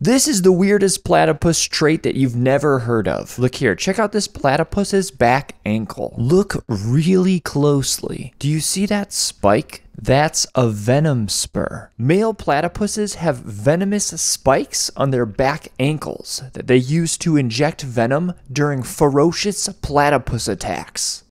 This is the weirdest platypus trait that you've never heard of. Look here, check out this platypus's back ankle. Look really closely. Do you see that spike? That's a venom spur. Male platypuses have venomous spikes on their back ankles that they use to inject venom during ferocious platypus attacks.